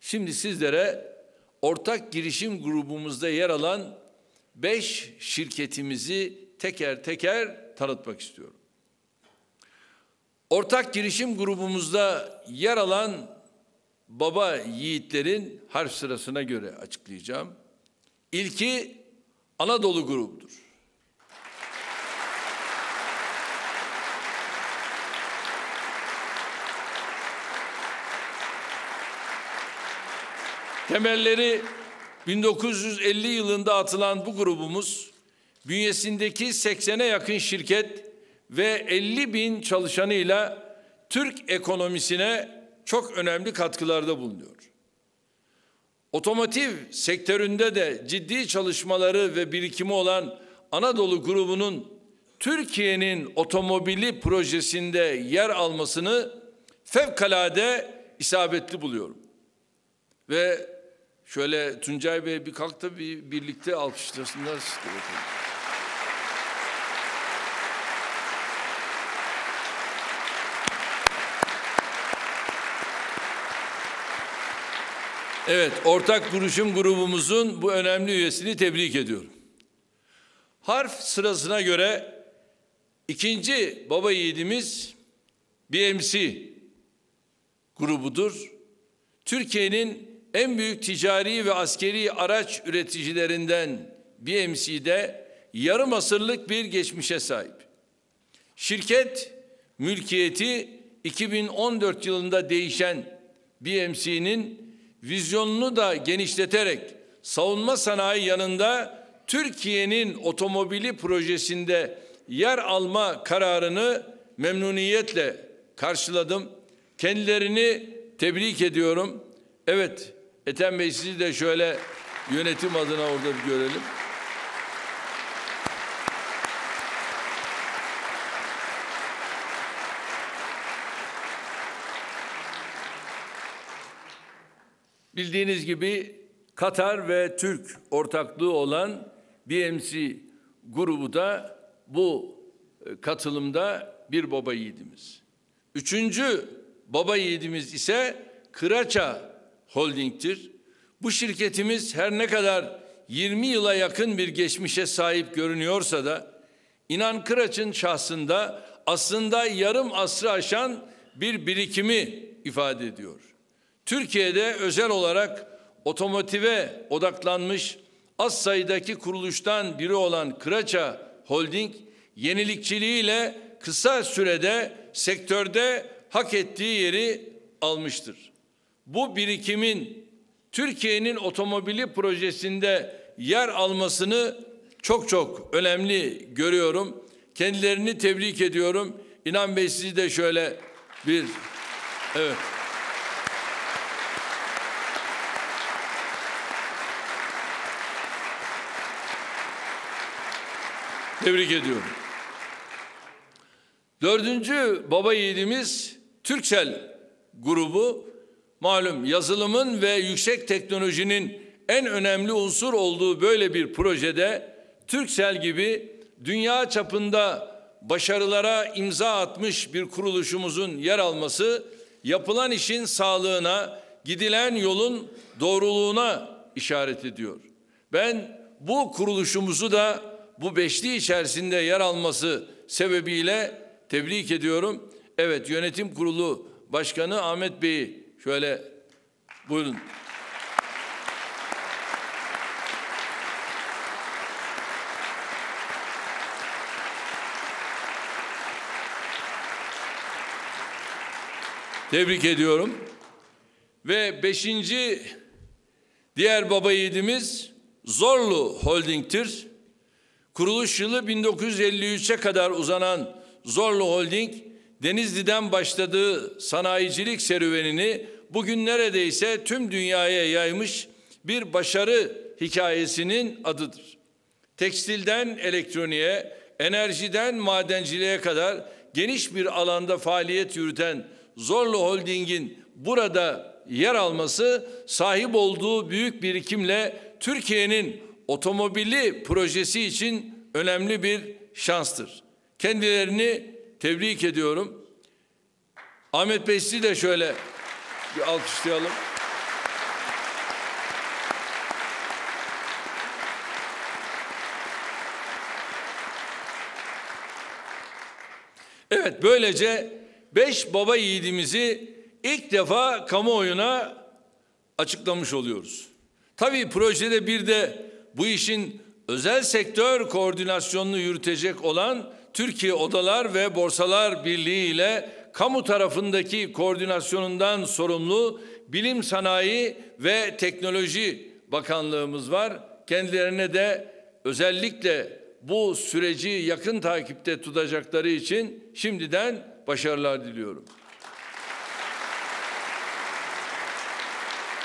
Şimdi sizlere ortak girişim grubumuzda yer alan 5 şirketimizi teker teker tanıtmak istiyorum. Ortak girişim grubumuzda yer alan baba yiğitlerin harf sırasına göre açıklayacağım. İlki Anadolu grubudur. Temelleri 1950 yılında atılan bu grubumuz, bünyesindeki 80'e yakın şirket ve 50.000 çalışanıyla Türk ekonomisine çok önemli katkılarda bulunuyor. Otomotiv sektöründe de ciddi çalışmaları ve birikimi olan Anadolu grubunun Türkiye'nin otomobili projesinde yer almasını fevkalade isabetli buluyorum. Ve şöyle Tuncay Bey bir kalk da birlikte alkışlasınlar. Evet, ortak girişim grubumuzun bu önemli üyesini tebrik ediyorum. Harf sırasına göre ikinci baba yiğidimiz BMC grubudur. Türkiye'nin en büyük ticari ve askeri araç üreticilerinden BMC'de yarım asırlık bir geçmişe sahip. Şirket mülkiyeti 2014 yılında değişen BMC'nin vizyonunu da genişleterek savunma sanayi yanında Türkiye'nin otomobili projesinde yer alma kararını memnuniyetle karşıladım. Kendilerini tebrik ediyorum. Evet, Ethem Bey sizi de şöyle yönetim adına orada bir görelim. Bildiğiniz gibi Katar ve Türk ortaklığı olan BMC grubu da bu katılımda bir baba yiğidimiz. Üçüncü baba yiğidimiz ise Kıraça Holding'tir. Bu şirketimiz her ne kadar 20 yıla yakın bir geçmişe sahip görünüyorsa da İnan Kıraç'ın şahsında aslında yarım asrı aşan bir birikimi ifade ediyor. Türkiye'de özel olarak otomotive odaklanmış az sayıdaki kuruluştan biri olan Kıraça Holding, yenilikçiliğiyle kısa sürede sektörde hak ettiği yeri almıştır. Bu birikimin Türkiye'nin otomobili projesinde yer almasını çok önemli görüyorum. Kendilerini tebrik ediyorum. İnan Bey sizi de şöyle bir... Evet. Tebrik ediyorum. Dördüncü baba yiğidimiz Turkcell grubu. Malum yazılımın ve yüksek teknolojinin en önemli unsur olduğu böyle bir projede Turkcell gibi dünya çapında başarılara imza atmış bir kuruluşumuzun yer alması, yapılan işin sağlığına, gidilen yolun doğruluğuna işaret ediyor. Ben bu kuruluşumuzu da bu beşli içerisinde yer alması sebebiyle tebrik ediyorum. Evet, yönetim kurulu başkanı Ahmet Bey'i şöyle buyurun. Tebrik ediyorum. Ve beşinci diğer baba yiğidimiz Zorlu Holding'tir. Kuruluş yılı 1953'e kadar uzanan Zorlu Holding, Denizli'den başladığı sanayicilik serüvenini bugün neredeyse tüm dünyaya yaymış bir başarı hikayesinin adıdır. Tekstilden elektroniğe, enerjiden madenciliğe kadar geniş bir alanda faaliyet yürüten Zorlu Holding'in burada yer alması, sahip olduğu büyük birikimle Türkiye'nin otomobili projesi için önemli bir şanstır. Kendilerini tebrik ediyorum. Ahmet Bey sizi de şöyle bir alkışlayalım. Evet, böylece 5 baba yiğidimizi ilk defa kamuoyuna açıklamış oluyoruz. Tabii projede bir de bu işin özel sektör koordinasyonunu yürütecek olan Türkiye Odalar ve Borsalar Birliği ile kamu tarafındaki koordinasyonundan sorumlu Bilim, Sanayi ve Teknoloji Bakanlığımız var. Kendilerine de özellikle bu süreci yakın takipte tutacakları için şimdiden başarılar diliyorum.